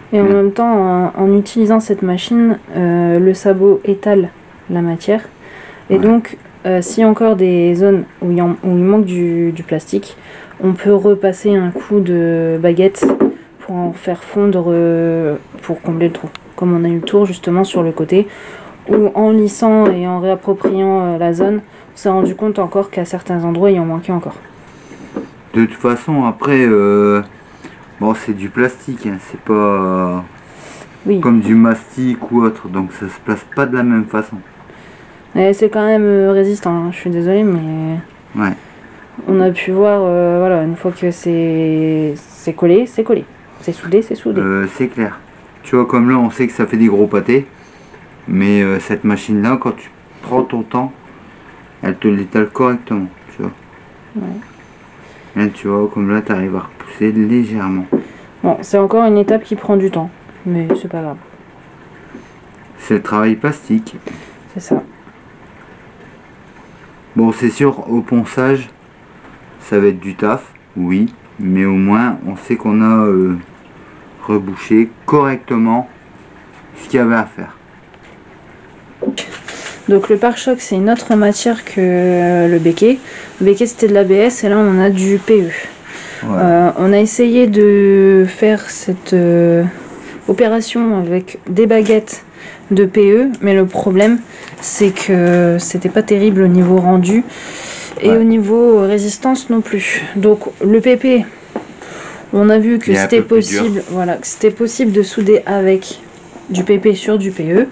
Et en même temps, en utilisant cette machine, le sabot étale la matière. Et donc, s'il y a encore des zones où il manque du plastique, on peut repasser un coup de baguette pour en faire fondre, pour combler le trou. Comme on a eu le tour justement sur le côté, où en lissant et en réappropriant la zone, on s'est rendu compte encore qu'à certains endroits, il en manquait encore. De toute façon, après, bon, c'est du plastique, hein, c'est pas comme du mastic ou autre, donc ça se place pas de la même façon. Et c'est quand même résistant, hein, je suis désolée, mais ouais. On a pu voir, voilà, une fois que c'est collé, c'est collé. C'est soudé, c'est soudé. C'est clair. Tu vois, comme là, on sait que ça fait des gros pâtés, mais cette machine-là, quand tu prends ton temps, elle te l'étale correctement, tu vois. Ouais. Et tu vois, comme là, tu arrives à repousser légèrement. Bon, c'est encore une étape qui prend du temps, mais c'est pas grave. C'est le travail plastique. C'est ça. Bon, c'est sûr, au ponçage, ça va être du taf, oui, mais au moins, on sait qu'on a rebouché correctement ce qu'il y avait à faire. Donc le pare-choc, c'est une autre matière que le béquet. Le béquet, c'était de l'ABS et là, on a du PE. Ouais. On a essayé de faire cette opération avec des baguettes de PE, mais le problème, c'est que c'était pas terrible au niveau rendu et au niveau résistance non plus. Donc le PP, on a vu que c'était possible, voilà, que c'était possible de souder avec du PP sur du PE.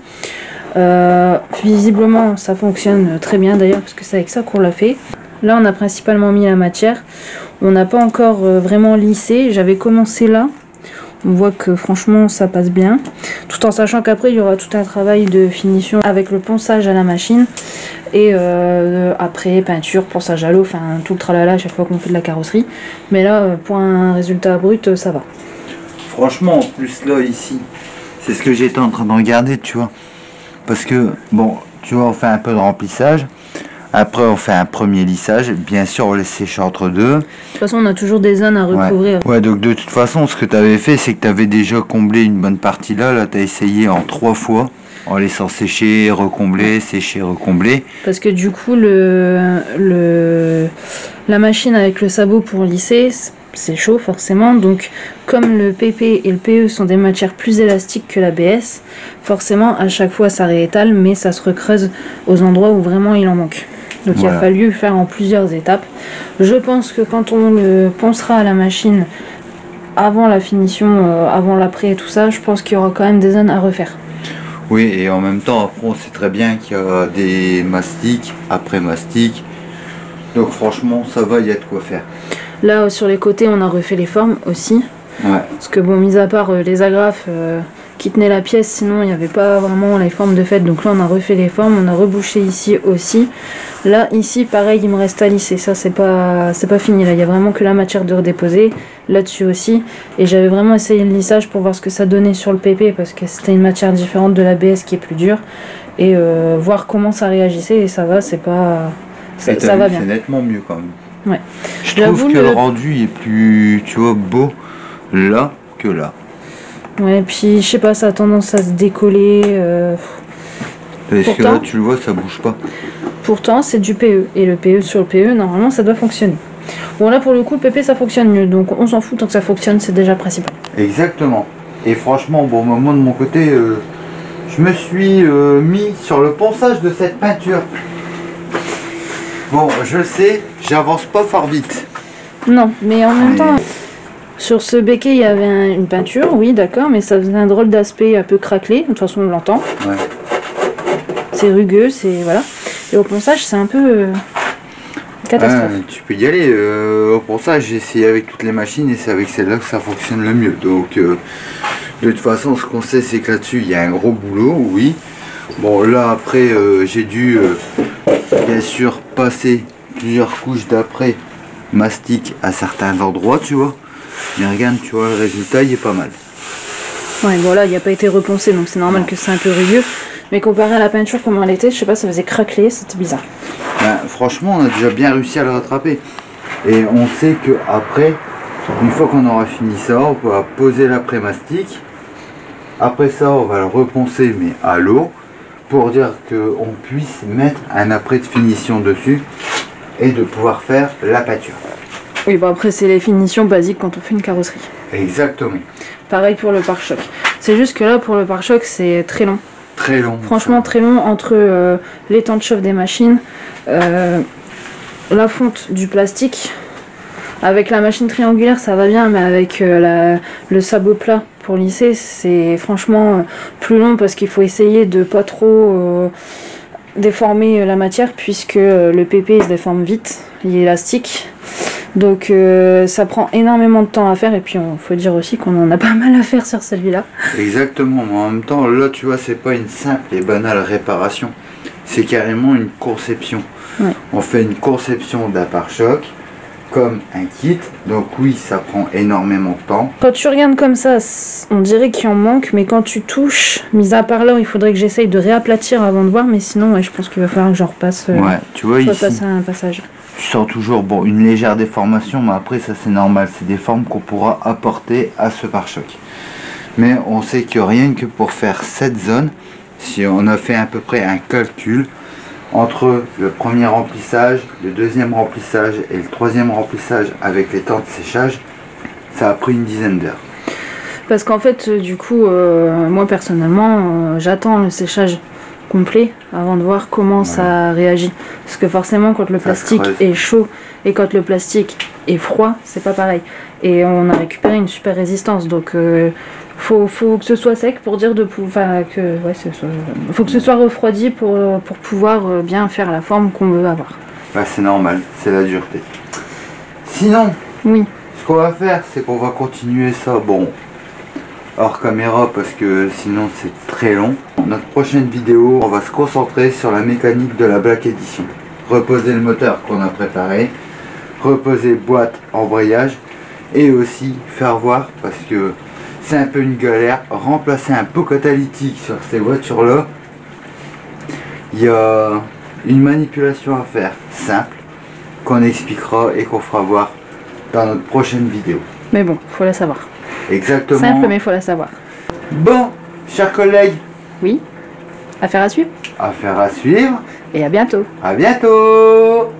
Visiblement ça fonctionne très bien d'ailleurs parce que c'est avec ça qu'on l'a fait. Là on a principalement mis la matière, on n'a pas encore vraiment lissé, j'avais commencé là, on voit que franchement ça passe bien, tout en sachant qu'après il y aura tout un travail de finition avec le ponçage à la machine et après peinture, ponçage à l'eau, enfin tout le tralala à chaque fois qu'on fait de la carrosserie, mais là pour un résultat brut ça va. Franchement, en plus là ici, c'est ce que j'étais en train de regarder, tu vois. Parce que, bon, tu vois, on fait un peu de remplissage. Après, on fait un premier lissage. Bien sûr, on laisse sécher entre deux. De toute façon, on a toujours des zones à recouvrir. Ouais, donc de toute façon, ce que tu avais fait, c'est que tu avais déjà comblé une bonne partie là. Là, tu as essayé en 3 fois, en laissant sécher, recombler, sécher, recombler. Parce que du coup, la machine avec le sabot pour lisser, c'est chaud forcément, donc comme le PP et le PE sont des matières plus élastiques que l'ABS, forcément à chaque fois ça réétale, mais ça se recreuse aux endroits où vraiment il en manque. Donc il a fallu faire en plusieurs étapes. Je pense que quand on le poncera à la machine avant la finition, avant l'après et tout ça, je pense qu'il y aura quand même des zones à refaire. Oui, et en même temps, après on sait très bien qu'il y a des mastiques, après mastiques, donc franchement ça va, il y a de quoi faire. Là, sur les côtés, on a refait les formes aussi. Ouais. Parce que bon, mis à part les agrafes qui tenaient la pièce, sinon il n'y avait pas vraiment les formes de fait. Donc là, on a refait les formes, on a rebouché ici aussi. Là, ici, pareil, il me reste à lisser. Ça, c'est pas fini. Là, il y a vraiment que la matière de redéposer. Là-dessus aussi. Et j'avais vraiment essayé le lissage pour voir ce que ça donnait sur le PP parce que c'était une matière différente de l'ABS qui est plus dure. Et voir comment ça réagissait. Et ça va, c'est pas... Ça va bien. C'est nettement mieux quand même. Ouais. Je trouve que le rendu est plus, tu vois, beau là que là. Ouais, puis je sais pas, ça a tendance à se décoller. Parce que là, tu le vois, ça bouge pas. Pourtant, c'est du PE. Et le PE sur le PE, normalement, ça doit fonctionner. Bon, là, pour le coup, le PP, ça fonctionne mieux. Donc, on s'en fout tant que ça fonctionne, c'est déjà principal. Exactement. Et franchement, bon, moi, de mon côté, je me suis mis sur le ponçage de cette peinture. Bon, je le sais, j'avance pas fort vite. Non, mais en même temps, sur ce béquet, il y avait une peinture, oui, d'accord, mais ça faisait un drôle d'aspect un peu craquelé. De toute façon, on l'entend. Ouais. C'est rugueux, c'est... voilà. Et au ponçage, c'est un peu catastrophe. Tu peux y aller. Au ponçage, j'ai essayé avec toutes les machines et c'est avec celle-là que ça fonctionne le mieux. Donc, de toute façon, ce qu'on sait, c'est que là-dessus, il y a un gros boulot, oui. Bon, là, après, j'ai dû... bien sûr passer plusieurs couches d'après mastic à certains endroits, tu vois, mais regarde, tu vois, le résultat il est pas mal. Ouais, bon là il n'a pas été reponcé, donc c'est normal que c'est un peu rugueux, mais comparé à la peinture comment elle était, je sais pas, ça faisait craqueler, c'était bizarre. Ben, franchement, on a déjà bien réussi à le rattraper et on sait que après, une fois qu'on aura fini ça, on pourra poser l'après mastic Après ça, on va le reponcer mais à l'eau pour dire qu'on puisse mettre un après de finition dessus et de pouvoir faire la pâture. Oui, bon après c'est les finitions basiques quand on fait une carrosserie. Exactement. Pareil pour le pare-choc. C'est juste que là pour le pare-choc c'est très long. Très long. Franchement très long entre les temps de chauffe des machines, la fonte du plastique. Avec la machine triangulaire ça va bien, mais avec le sabot plat pour lisser c'est franchement plus long parce qu'il faut essayer de pas trop déformer la matière puisque le PP il se déforme vite, il est élastique. Donc ça prend énormément de temps à faire et puis il faut dire aussi qu'on en a pas mal à faire sur celui-là. Exactement, mais en même temps là tu vois c'est pas une simple et banale réparation, c'est carrément une conception. Ouais. On fait une conception d'un pare-choc comme un kit, donc oui ça prend énormément de temps. Quand tu regardes comme ça, on dirait qu'il en manque, mais quand tu touches, mis à part là, il faudrait que j'essaye de réaplatir avant de voir, mais sinon ouais, je pense qu'il va falloir que je repasse, ouais, tu vois ici, passer un passage. tu sens toujours bon, une légère déformation, mais après ça c'est normal, c'est des formes qu'on pourra apporter à ce pare-choc. Mais on sait que rien que pour faire cette zone, si on a fait à peu près un calcul, entre le premier remplissage, le deuxième remplissage et le troisième remplissage avec les temps de séchage, ça a pris une dizaine d'heures. Parce qu'en fait, du coup, moi personnellement, j'attends le séchage complet avant de voir comment ça réagit. Parce que forcément, quand le plastique est chaud et quand le plastique est froid, c'est pas pareil. Et on a récupéré une super résistance, donc faut que ce soit sec pour dire faut que ce soit refroidi pour pouvoir bien faire la forme qu'on veut avoir. Bah, c'est normal, c'est la dureté. Sinon, oui, ce qu'on va faire, c'est qu'on va continuer ça, bon, hors caméra parce que sinon c'est très long. Dans notre prochaine vidéo, on va se concentrer sur la mécanique de la Black Edition. Reposer le moteur qu'on a préparé, reposer boîte, embrayage et aussi faire voir, parce que c'est un peu une galère, remplacer un pot catalytique sur ces voitures là. Il y a une manipulation à faire simple qu'on expliquera et qu'on fera voir dans notre prochaine vidéo. mais bon, faut la savoir. Exactement. Simple, mais faut la savoir. Bon, chers collègues, Oui, affaire à suivre. affaire à suivre. Et à bientôt. À bientôt.